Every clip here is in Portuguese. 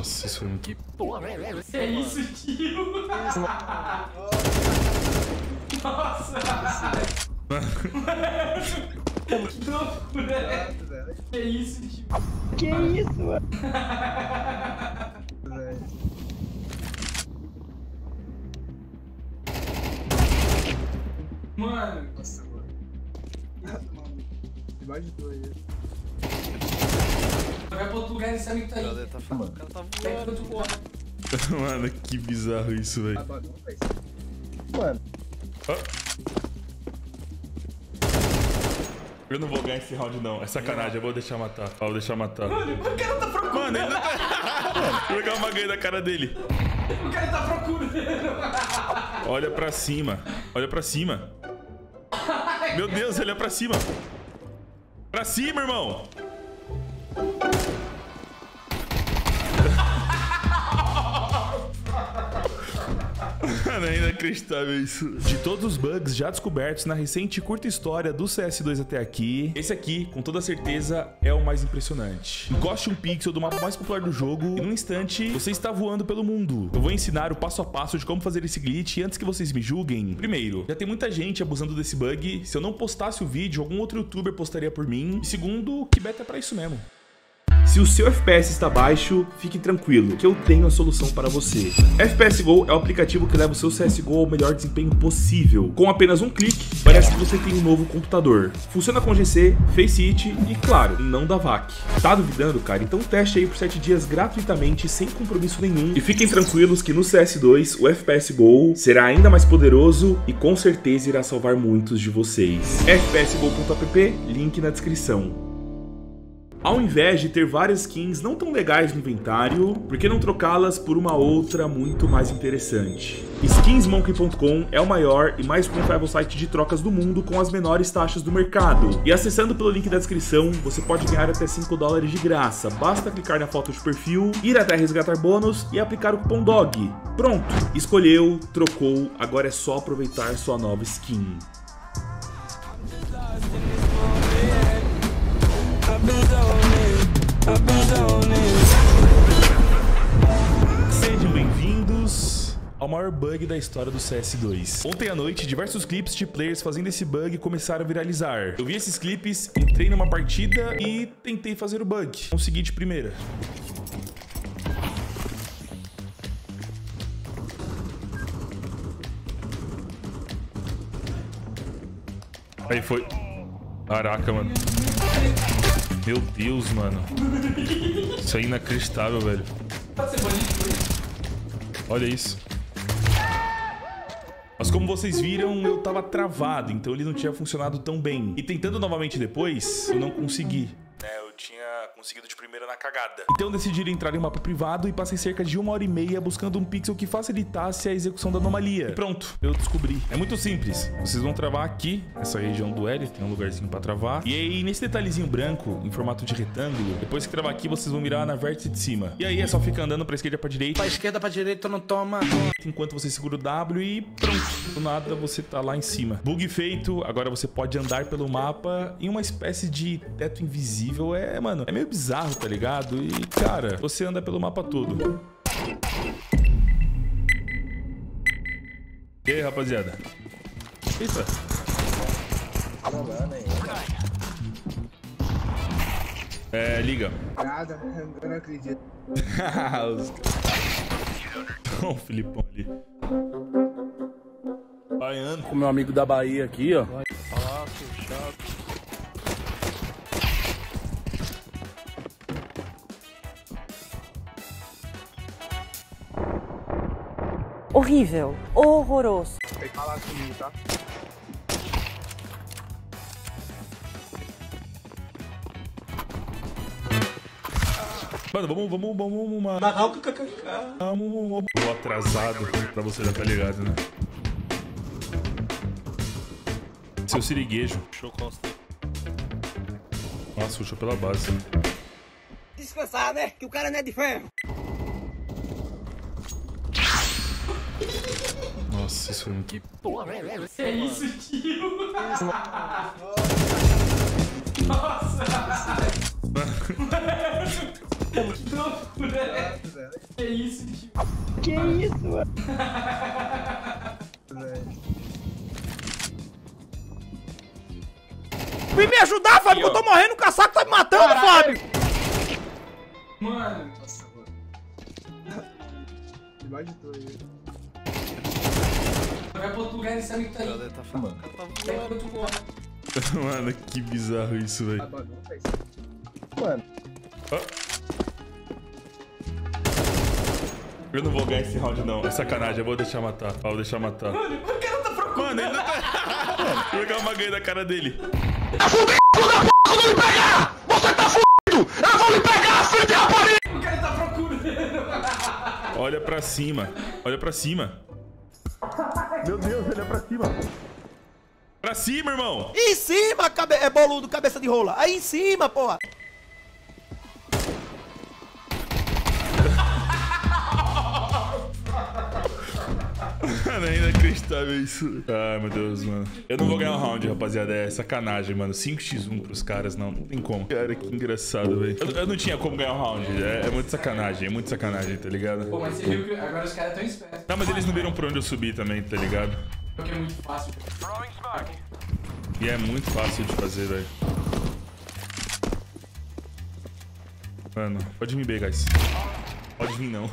Nossa, isso foi muito... Que porra é isso, tio? Nossa! Que loucura! Que isso, tio? Que isso, mano? Mano! Nossa, mano. Imaginou aí. Vai pra outro lugar, esse amigo tá aí. O cara tá Vai pra voando. outro lugar. Mano, que bizarro isso, velho. Mano, Eu não vou ganhar esse round, não. É sacanagem, eu vou deixar matar. Vou deixar matar. Mano, o cara tá procurando. Mano, ele não tá... Vou jogar uma ganha na cara dele. O cara tá procurando. Olha pra cima. Olha pra cima. Meu Deus, olha pra cima. Pra cima, irmão. Mano, é inacreditável isso. De todos os bugs já descobertos na recente e curta história do CS2 até aqui, esse aqui, com toda certeza, é o mais impressionante. Encoste um pixel do mapa mais popular do jogo e num instante você está voando pelo mundo. Eu vou ensinar o passo a passo de como fazer esse glitch e antes que vocês me julguem, primeiro, já tem muita gente abusando desse bug. Se eu não postasse o vídeo, algum outro youtuber postaria por mim. E segundo, que beta é pra isso mesmo. Se o seu FPS está baixo, fique tranquilo, que eu tenho a solução para você. FPS Go é o aplicativo que leva o seu CSGO ao melhor desempenho possível. Com apenas um clique, parece que você tem um novo computador. Funciona com GC, Faceit e, claro, não dá VAC. Tá duvidando, cara? Então teste aí por 7 dias gratuitamente, sem compromisso nenhum. E fiquem tranquilos que no CS2, o FPS Go será ainda mais poderoso e com certeza irá salvar muitos de vocês. fpsgo.app, link na descrição. Ao invés de ter várias skins não tão legais no inventário, por que não trocá-las por uma outra muito mais interessante? Skinsmonkey.com é o maior e mais confiável site de trocas do mundo com as menores taxas do mercado. E acessando pelo link da descrição, você pode ganhar até $5 de graça. Basta clicar na foto de perfil, ir até resgatar bônus e aplicar o cupom DOG. Pronto! Escolheu, trocou, agora é só aproveitar sua nova skin. Sejam bem-vindos ao maior bug da história do CS2. Ontem à noite, diversos clipes de players fazendo esse bug começaram a viralizar. Eu vi esses clipes, entrei numa partida e tentei fazer o bug. Consegui de primeira. Aí foi. Caraca, mano. Meu Deus, mano. Isso é inacreditável, velho. Olha isso. Mas como vocês viram, eu tava travado, então ele não tinha funcionado tão bem. E tentando novamente depois, eu não consegui. Eu tinha conseguido de primeira na cagada. Então eu decidi entrar em um mapa privado e passei cerca de 1h30 buscando um pixel que facilitasse a execução da anomalia. E pronto, eu descobri. É muito simples. Vocês vão travar aqui, nessa região do L, tem um lugarzinho pra travar. E aí, nesse detalhezinho branco, em formato de retângulo, depois que travar aqui, vocês vão mirar na vértice de cima. E aí é só ficar andando pra esquerda pra direita. Pra esquerda, pra direita, não toma. Enquanto você segura o W e pronto. Do nada você tá lá em cima. Bug feito, agora você pode andar pelo mapa em uma espécie de teto invisível. Mano, é meio bizarro, tá ligado? E, cara, você anda pelo mapa todo. E aí, rapaziada? Eita. Liga. nada, eu não acredito. Ó, o Filipão ali. Baiano. Com meu amigo da Bahia aqui, ó. Palácio, chato. Horrível, horroroso. Tem que falar comigo, tá? Mano, vamos uma... Vou atrasado pra você já tá ligado, né? Seu siriguejo. Show Costa. Nossa, puxou pela base. Descansar, né? Que o cara não é de ferro. Nossa, isso foi muito... Que porra é isso, tio? Nossa! Que loucura! Que isso, tio? Que isso, mano? Vem me ajudar, Fábio, que eu tô morrendo, o caçaco tá me matando, Fábio! Mano. Nossa, mano. Embaixo de tu aí. Vai pra outro lugar e sabe que tá aí. Ele tá falando. O cara tá Vai pra outro lugar. Mano, que bizarro isso, velho. Mano, Eu não vou ganhar esse round, não. É sacanagem, eu vou deixar matar. Vou deixar matar. Mano, o cara tá procurando. Mano, ele não tá... Vou jogar uma ganha na cara dele. O cara tá procurando. Olha pra cima. Olha pra cima. Meu Deus, olha pra cima. Pra cima, irmão. Em cima, é boludo, cabeça de rola. Aí em cima, porra. Mano, é inacreditável isso. Ai, meu Deus, mano. Eu não vou ganhar um round, rapaziada. É sacanagem, mano. 5x1 pros caras, não. Não tem como. Cara, que engraçado, velho. Eu não tinha como ganhar um round. É muito sacanagem, tá ligado? Pô, mas você viu que agora os caras tão espertos. Não, mas eles não viram por onde eu subi também, tá ligado? Porque é muito fácil. E é muito fácil de fazer, velho. Mano, pode vir B, guys. Pode vir, não.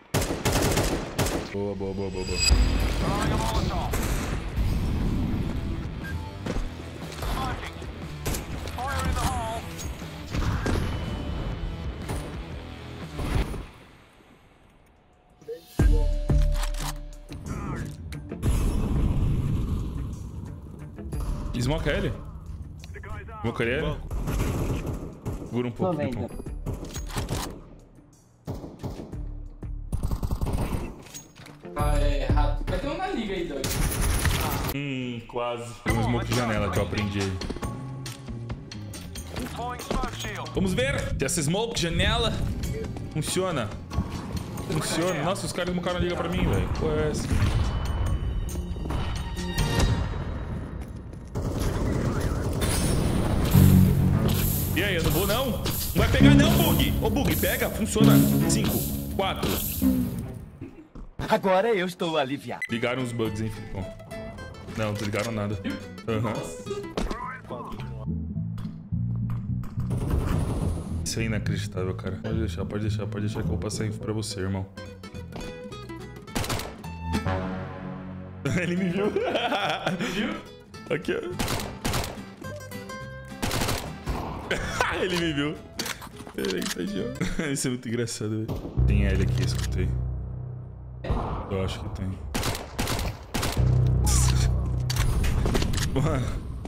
Boa, boa, boa, boa, boa. Smoke ele? Smoke ele? Segura um pouco, Pipão. Ah, é errado. Vai ter um na liga aí, doido. Quase. Tem um smoke de janela que eu aprendi aí. Vamos ver se essa smoke de janela funciona. Funciona. Nossa, os caras smocaram a liga pra mim, velho. Qual é essa? E aí, eu não vou não? Não vai pegar não, Bug. Ô, Bug, pega. Funciona. 5, 4. Agora eu estou aliviado. Ligaram os bugs, hein, Filipão? Não, não ligaram nada. Aham. Isso é inacreditável, cara. Pode deixar, pode deixar, pode deixar que eu vou passar info pra você, irmão. Ele me viu. Me viu? Aqui, ó. Ele me viu. Peraí, tadinho. Isso é muito engraçado, velho. Tem L aqui, escutei. Eu acho que tem. Mano.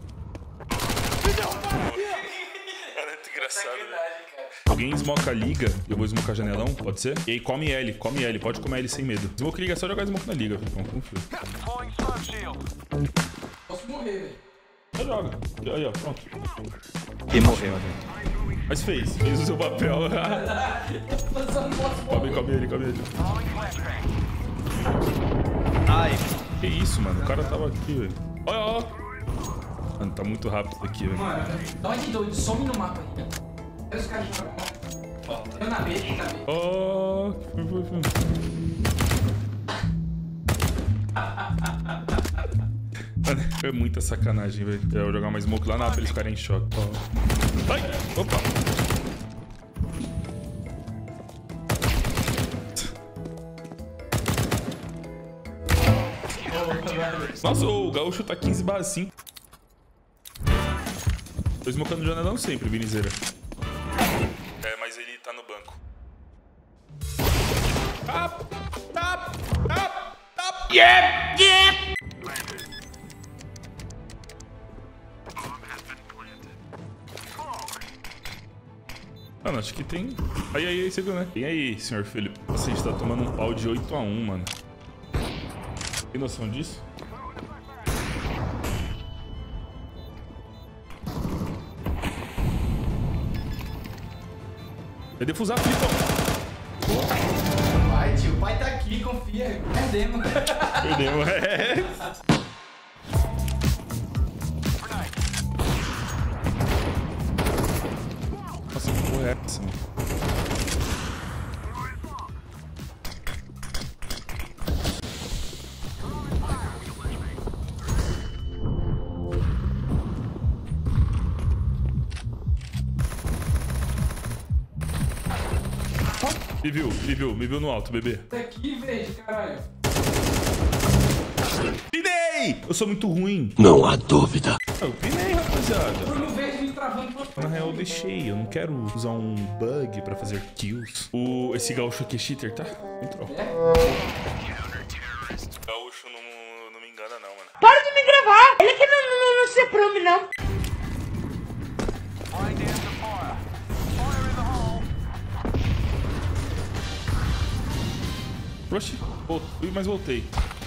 É muito engraçado, velho. Alguém smoca a liga, eu vou smocar janelão, pode ser? E aí come L, pode comer L sem medo. Smoke liga, é só jogar smoke na liga, Filipão, confio. Posso morrer, velho. Só joga. Aí, ó, pronto. E morreu. Mas fez o seu papel. Come ele. Ai. Que isso, mano? O cara tava aqui, velho. Olha, ó. Mano, tá muito rápido isso aqui, velho. Mano, dá de doido, some no mapa aí. Olha os caras jogando. Eu na B, tem na B. Oh, foi. Mano, é muita sacanagem, velho. Eu vou jogar uma smoke lá na pra eles ficarem em choque. Ó. Ai! Opa! Nossa, o Gaúcho tá 15/5. Tô smocando o janelão sempre, Vinizeira. É, mas ele tá no banco. Tap! Yeah! Mano, acho que tem... Aí, você viu, né? Tem aí, senhor Felipe. Nossa, a gente tá tomando um pau de 8-1, mano. Tem noção disso? É defusar, Filipão. Vai, tio, o pai tá aqui, confia. Perdemos. Perdemos, é. Nossa, que porra é essa, mano? Me viu no alto, bebê. Tá aqui, velho, caralho. Pinei! Eu sou muito ruim. Não há dúvida. Eu pinei, rapaziada. Eu não vejo me travando. Na real, eu deixei. Eu não quero usar um bug pra fazer kills. Esse gaúcho aqui é cheater, tá? Entrou. Gaúcho não me engana, não, mano. Para de me gravar! Ele que não se aprome, não. Oxi, mas voltei.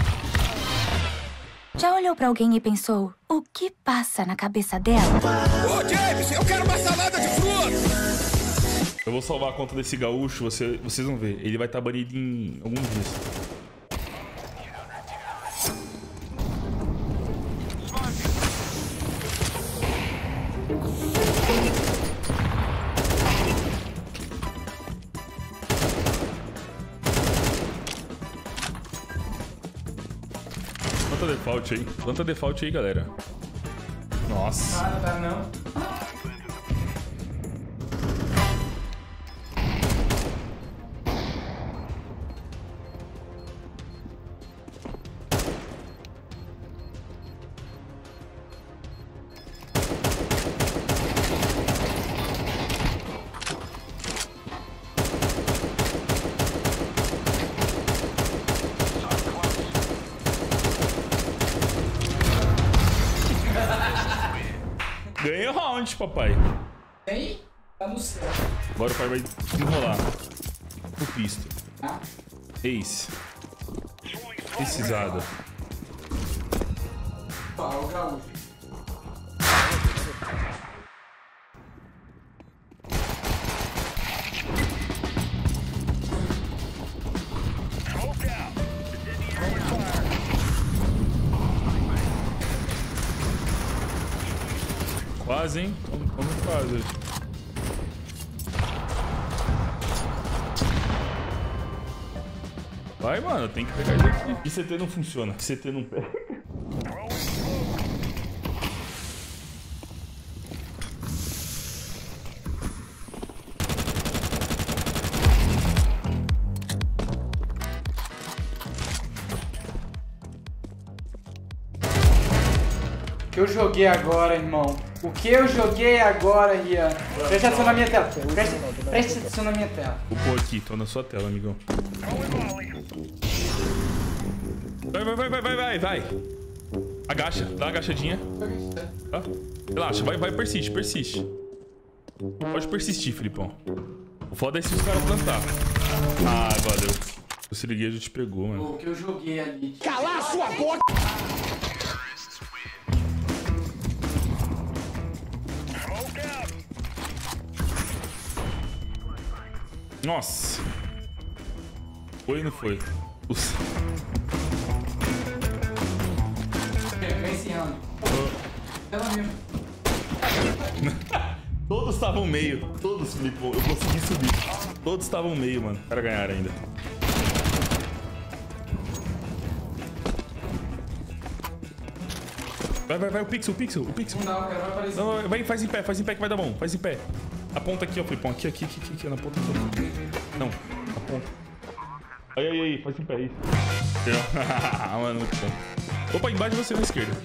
Já olhou pra alguém e pensou, o que passa na cabeça dela? Ô, James, eu quero uma salada de frutas! Eu vou salvar a conta desse gaúcho, vocês vão ver. Ele vai estar banido em alguns dias. Planta default aí. Planta default aí, galera. Nossa. Ah, tá não. Ganhei o round, papai. Tem? Tá no céu. Agora o pai vai enrolar. O pisto. Ah. Ace. Precisada. Ó, o gaúcho. Quase, hein? Vamos quase. Vai, mano, tem que pegar isso aqui. E CT não funciona. CT não pega. O que eu joguei agora, irmão? O que eu joguei agora, Rian? Preste atenção na minha tela. Preste atenção na minha tela. Vou pôr aqui, tô na sua tela, amigão. Vai. Agacha, dá uma agachadinha. Tá? Relaxa, vai, persiste. Pode persistir, Filipão. O foda é se os caras plantar. Ah, valeu. O siriguejo te pegou, mano. O que eu joguei ali. Calar a sua boca! Nossa. Foi ou não foi? Vem encerrando. Ela mesmo. Todos estavam meio. Todos, Filipão. Eu consegui subir. Todos estavam meio, mano. Para ganhar ainda. Vai, o pixel. Não dá, o cara vai aparecer. Não, vai, faz em pé que vai dar bom. Faz em pé. Aponta aqui, ó, Filipão. Aqui, na ponta aqui. Não, aponta. Aí, faz em pé aí. Mano, muito bom. Opa, embaixo de você na esquerda.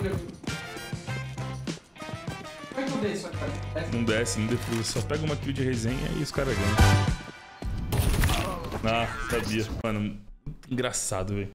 Como é que eu dei isso aqui? Não desce, não defuse. Só pega uma kill de resenha e os caras ganham. Ah, sabia. Mano, engraçado, velho.